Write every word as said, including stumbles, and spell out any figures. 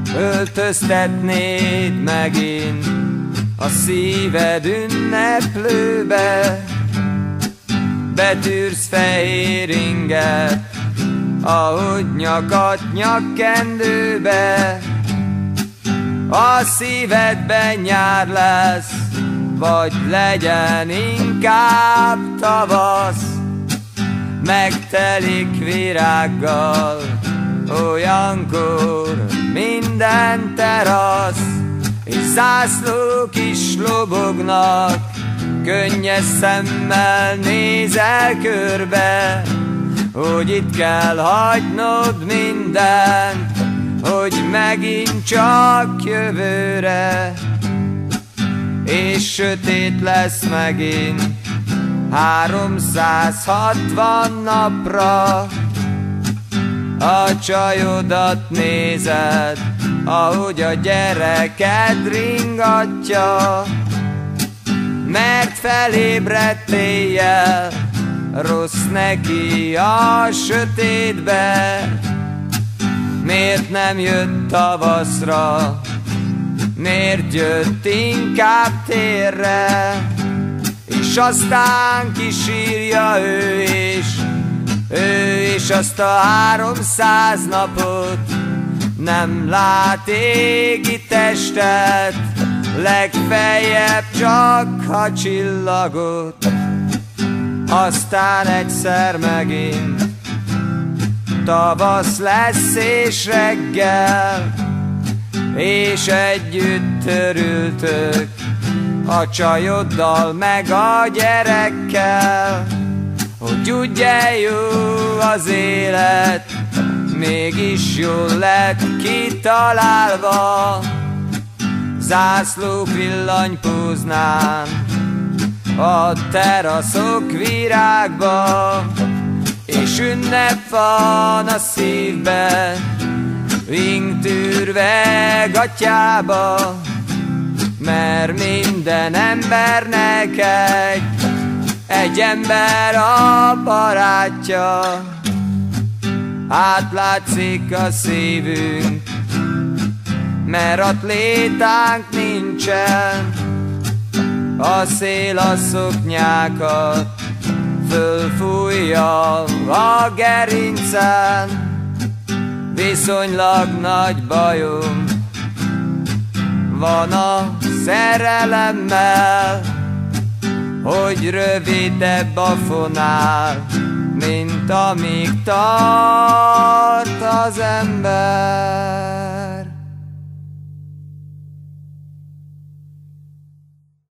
öltöztetnéd megint a szíved ünneplőbe, betűrsz fehér inget, ahogy nyakat nyakkendőbe. A szívedben nyár lesz, vagy legyen inkább tavasz, megtelik virággal olyankor minden terasz, és zászlók is lobognak, könnyes szemmel nézel körbe, hogy itt kell hagynod mindent, hogy megint csak jövőre. És sötét lesz megint háromszázhatvan napra. A csajodat nézed, ahogy a gyereked ringatja, mert felébredt éjjel, rossz neki a sötétbe. Miért nem jött tavaszra, miért jött inkább térre, és aztán kisírja ő is, ő is azt a háromszáz napot, nem lát égi testet, legfeljebb csak ha csillagot. Aztán egyszer megint tavasz lesz és reggel, és együtt örültök a csajoddal meg a gyerekkel, hogy ugye jó az élet, mégis jól lett kitalálva. Zászlók villanypóznán, a teraszok virágba, és ünnep van a szívbe, ing tűrve gatyába, mert minden embernek egy, egy ember a barátja. Átlátszik a szívünk, mert atlétánk nincsen, a szél a szoknyákat fölfújja a gerincen. Viszonylag nagy bajom van a szerelemmel, hogy rövidebb a fonál, mint amíg tart az ember.